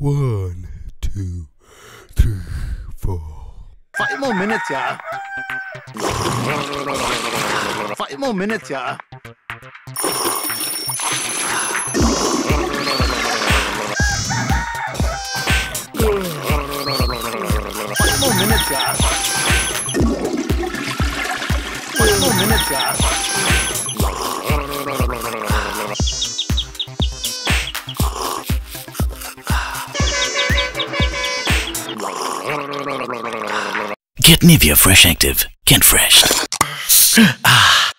1, 2, 3, 4. 5 more minutes, yeah. 5 more minutes, yeah. 5 more minutes, yeah. 5 more minutes, yeah. Get Nivea Fresh Active. Get fresh. Ah.